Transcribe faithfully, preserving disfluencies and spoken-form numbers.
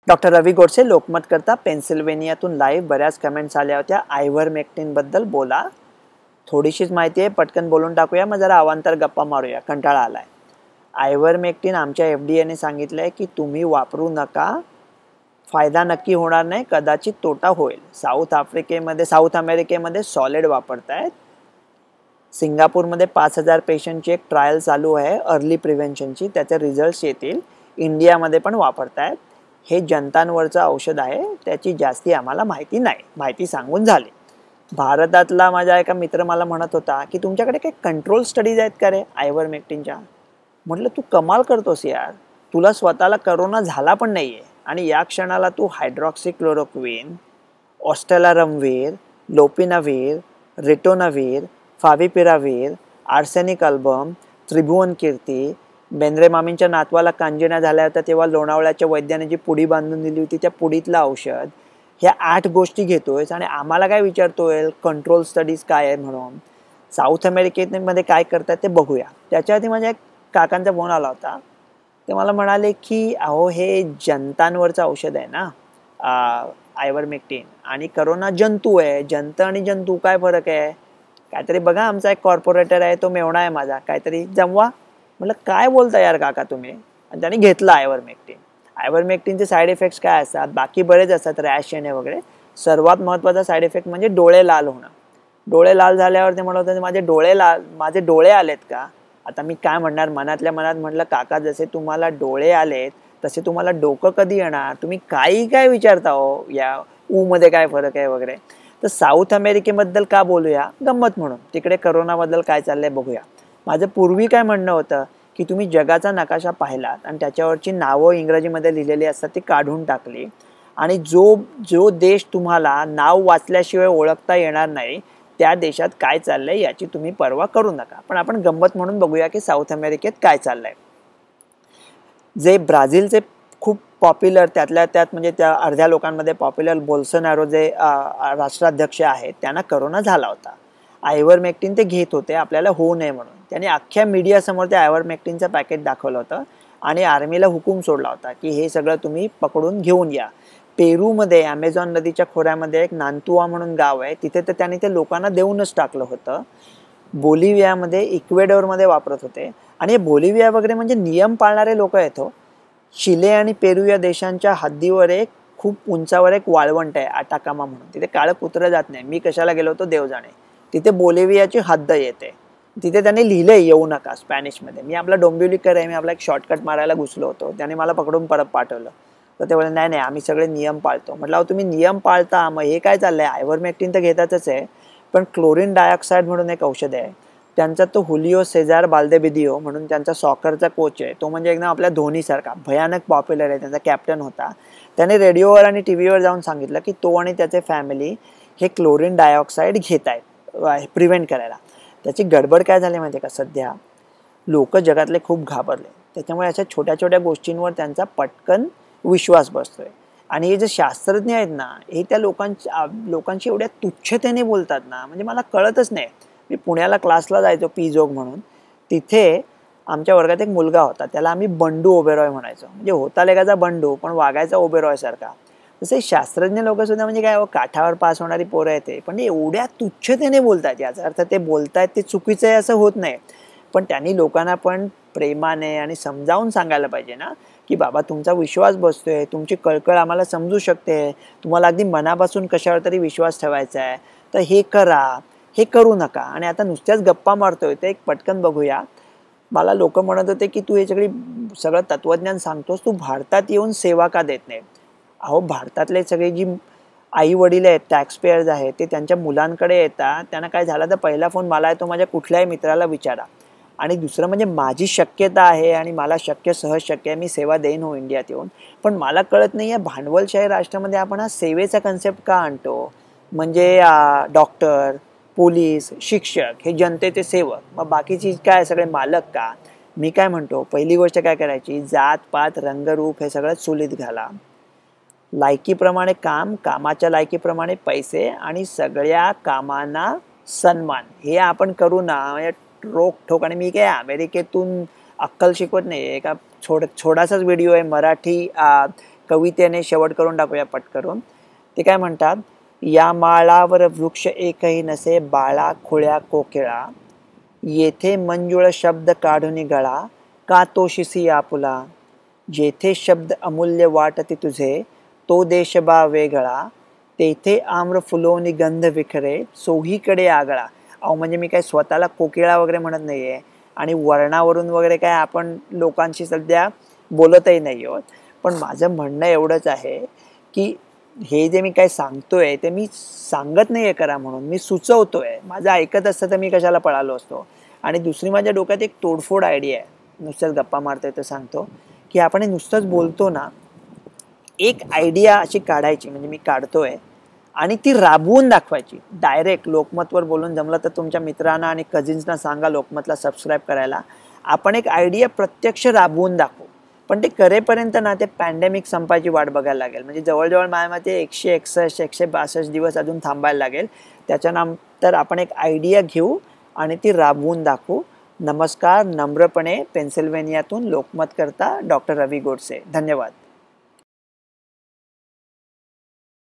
Doctor रवी गोडसे लोकमत करता पेन्सिल्वेनियातून live बऱ्याच comments आल्या होत्या. आयव्हरमेक्टिन बद्दल बोला. थोडीशीच माहिती आहे, पटकन बोलून टाकूया, मग जरा अवांतर गप्पा मारूया, कंटाळा आलाय. आयव्हरमेक्टिन आमच्या एफ डी एने सांगितलंय की तुम्ही वापरू नका, फायदा नक्की होणार नाही, कदाचित तोटा होईल. साऊथ आफ्रिकेमध्ये साऊथ अमेरिकेमध्ये सॉलिड वापरतायत. सिंगापूरमध्ये पाच हजार पेशंटची एक ट्रायल चालू आहे अर्ली प्रिव्हेन्शनची, त्याचे रिझल्ट्स येतील. इंडियामध्ये पण वापरतायत. हे जनतांवरचं औषध आहे, त्याची जास्ती आम्हाला माहिती नाही, माहिती सांगून झाली. भारतातला माझा एका मित्र मला म्हणत होता की तुमच्याकडे काही कंट्रोल स्टडीज आहेत का रे आयव्हरमेक्टिनच्या. म्हटलं तू कमाल करतोस यार, तुला स्वतःला करोना झाला पण नाही आहे आणि या क्षणाला तू हायड्रॉक्सिक्लोरोक्विन, ऑस्टेलारमवीर, lopinavir, ritonavir, favipiravir, arsenic album, Tribhuvan Kirti, Bendre मामींच्या नातवाला कांजिण्या झाल्या होत्या तेव्हा लोणावळ्याच्या वैद्याने जी पुडी बांधून दिली होती त्या पुडीतलं औषध, ह्या आठ गोष्टी घेतोयस आणि आम्हाला काय विचारतोय कंट्रोल स्टडीज काय आहे म्हणून. साऊथ अमेरिकेमध्ये काय करतात ते बघूया. त्याच्या आधी माझ्या एक काकांचा फोन आला होता. ते मला म्हणाले की अहो हे जनतांवरचं औषध आहे ना आयव्हरमेक्टिन, आणि करोना जंतू आहे. जंत आणि जंतू काय फरक आहे, काहीतरी बघा. आमचा एक कॉर्पोरेटर आहे, तो मेवणा आहे माझा, काहीतरी जमवा. म्हटलं काय बोलता यार काका तुम्ही. आणि त्याने घेतलं आयव्हरमेक्टिन. आयव्हरमेक्टिनचे साईड इफेक्ट्स काय असतात, बाकी बरेच असतात, रॅश येणे वगैरे. सर्वात महत्त्वाचा साईड इफेक्ट म्हणजे डोळे लाल होणं. डोळे लाल झाल्यावर ते म्हणत होते माझे डोळे लाल माझे डोळे आलेत का. आता मी काय म्हणणार, मनातल्या मनात म्हटलं काका जसे तुम्हाला डोळे आलेत तसे तुम्हाला डोकं कधी येणार, तुम्ही काही काय विचारता हो, या ऊ मध्ये काय फरक आहे वगैरे. तर साऊथ अमेरिकेबद्दल का बोलूया, गंमत म्हणून. तिकडे करोनाबद्दल काय चाललंय बघूया. माझं पूर्वी काय म्हणणं होतं की तुम्ही जगाचा नकाशा पाहिलात आणि त्याच्यावरची नावं इंग्रजीमध्ये लिहिलेली असतात ती काढून टाकली, आणि जो जो देश तुम्हाला नाव वाचल्याशिवाय ओळखता येणार नाही त्या देशात काय चाललंय याची तुम्ही पर्वा करू नका. पण आपण गंमत म्हणून बघूया की साऊथ अमेरिकेत काय चाललंय. जे ब्राझीलचे खूप पॉप्युलर, त्यातल्या त्यात म्हणजे त्या अर्ध्या लोकांमध्ये पॉप्युलर बोल्सोनारो जे राष्ट्राध्यक्ष आहेत त्यांना करोना झाला होता. आयव्हरमेक्टिन ते घेत होते आपल्याला होऊ नये म्हणून. त्यांनी अख्ख्या मीडियासमोर ते आयव्हरमेक्टिनचं पॅकेट दाखवलं होतं आणि आर्मीला हुकूम सोडला होता की हे सगळं तुम्ही पकडून घेऊन या. पेरूमध्ये ॲमेझॉन नदीच्या खोऱ्यामध्ये एक नांतुआ म्हणून गाव आहे, तिथे तर त्यांनी ते लोकांना देऊनच टाकलं होतं. बोलिव्हियामध्ये, इक्वेडोरमध्ये वापरत होते. आणि हे बोलिव्हिया वगैरे म्हणजे नियम पाळणारे लोक आहेत हो. चिले आणि पेरू या देशांच्या हद्दीवर एक खूप उंचावर एक वाळवंट आहे आटाकामा म्हणून, तिथे काळं कुत्रं जात नाही. मी कशाला गेलो होतो देव जाणे. तिथे बोलिव्हियाची हद्द येते, तिथे त्यांनी लिहिलंय येऊ नका स्पॅनिशमध्ये. मी आपला डोंबिवलीकर आहे, मी आपला एक शॉर्टकट मारायला घुसलो होतो, त्याने मला पकडून परत पाठवलं. तर ते बोलले नाही नाही आम्ही सगळे नियम पाळतो. म्हटलं तुम्ही नियम पाळता, मग हे काय चाललंय. आयव्हरमेक्टिन तर घेतातच आहे, पण क्लोरीन डायऑक्साईड म्हणून एक औषध आहे, त्यांचा तो हुलिओ सेजार बाल्देबिदिओ म्हणून त्यांचा सॉकरचा कोच आहे, तो म्हणजे एकदम आपल्या धोनीसारखा भयानक पॉप्युलर आहे, त्यांचा कॅप्टन होता. त्याने रेडिओवर आणि टी व्हीवर जाऊन सांगितलं की तो आणि त्याचे फॅमिली हे क्लोरीन डायऑक्साईड घेत आहेत प्रिव्हेंट करायला. त्याची गडबड काय झाली माहिती आहे का, सध्या लोक जगातले खूप घाबरले, त्याच्यामुळे अशा छोट्या छोट्या गोष्टींवर त्यांचा पटकन विश्वास बसतोय. आणि हे जे शास्त्रज्ञ आहेत ना, हे त्या लोकांच्या लोकांशी एवढ्या तुच्छतेने बोलतात ना, म्हणजे मला कळतच नाही. मी पुण्याला क्लासला जायचो पीजोग म्हणून, तिथे आमच्या वर्गात एक मुलगा होता, त्याला आम्ही बंडू ओबेरॉय म्हणायचो. म्हणजे होता लेखाचा बंडू पण वागायचा ओबेरॉय सारखा. तसे शास्त्रज्ञ लोक सुद्धा म्हणजे काय काठावर पास होणारी पोरं येते, पण एवढ्या तुच्छतेने बोलतात. याचा अर्थ ते बोलतायत ते चुकीचं आहे असं होत नाही, पण त्यांनी लोकांना पण प्रेमाने आणि समजावून सांगायला पाहिजे ना की बाबा तुमचा विश्वास बसतोय, तुमची कळकळ आम्हाला समजू शकते, तुम्हाला अगदी मनापासून कशावर तरी विश्वास ठेवायचा आहे, तर हे करा, हे करू नका. आणि आता नुसत्याच गप्पा मारतोय ते एक पटकन बघूया. मला लोक म्हणत होते की तू हे सगळी सगळं तत्वज्ञान सांगतोस, तू भारतात येऊन सेवा का देत नाही. अहो भारतातले सगळे जी आई वडील आहेत, टॅक्स पेयर्स आहेत, ते त्यांच्या मुलांकडे येतात, त्यांना काय झालं तर पहिला फोन मला येतो माझ्या कुठल्याही मित्राला विचारा. आणि दुसरं म्हणजे माझी शक्यता आहे आणि मला शक्य सहज शक्य आहे, मी सेवा देईन हो इंडियात येऊन, पण मला कळत नाही आहे भांडवलशाही राष्ट्रामध्ये आपण हा सेवेचा कन्सेप्ट का आणतो. म्हणजे डॉक्टर, पोलीस, शिक्षक हे जनतेचे सेवक, मग बाकीची काय सगळे मालक का. मी काय म्हणतो, पहिली गोष्ट काय करायची, जात पात रंगरूप हे सगळं चुलीत घाला. लायकीप्रमाणे काम, कामाच्या लायकीप्रमाणे पैसे आणि सगळ्या कामांना सन्मान, हे आपण करू ना. म्हणजे रोख ठोक. आणि मी काय अमेरिकेतून अक्कल शिकवत नाही, एका छोड छोटासाच व्हिडिओ आहे मराठी कवितेने शेवट करून टाकूया पट करून. ते काय म्हणतात, या माळावर वृक्ष एकही नसे बाळा खुळ्या कोकिळा, येथे मंजुळ शब्द काढून गळा, का तोशिसी आपुला, जेथे शब्द अमूल्य वाटते तुझे तो देश बा वेगळा, तेथे आम्र फुलोनी गंध विखरे सोहीकडे आगळा. अहो म्हणजे मी काय स्वतःला कोकिळा वगैरे म्हणत नाहीये आणि वर्णावरून वगैरे काय आपण लोकांशी सध्या बोलतही नाही आहोत. पण माझं म्हणणं एवढंच आहे की हे जे मी काय सांगतोय ते मी सांगत नाहीये करा म्हणून, मी सुचवतोय. माझं ऐकत असतं तर मी कशाला पळालो असतो. आणि दुसरी माझ्या डोक्यात एक तोडफोड आयडिया आहे, नुसतंच गप्पा मारतोय तर सांगतो की आपण हे नुसतंच बोलतो ना, एक आयडिया अशी काढायची, म्हणजे मी काढतोय आणि ती राबवून दाखवायची. डायरेक्ट लोकमतवर बोलून जमलं तर तुमच्या मित्रांना आणि कझिन्सना सांगा लोकमतला सबस्क्राईब करायला. आपण एक आयडिया प्रत्यक्ष राबवून दाखवू. पण ते करेपर्यंत ना ते पॅन्डेमिक संपायची वाट बघायला लागेल. म्हणजे जवळजवळ माझ्यामध्ये एकशे एकसष्ट एकशे बासष्ट दिवस अजून थांबायला लागेल. त्याच्यानंतर आपण एक आयडिया घेऊ आणि ती राबवून दाखवू. नमस्कार. नम्रपणे पेन्सिल्व्हेनियातून लोकमत करता डॉक्टर रवी गोडसे. धन्यवाद.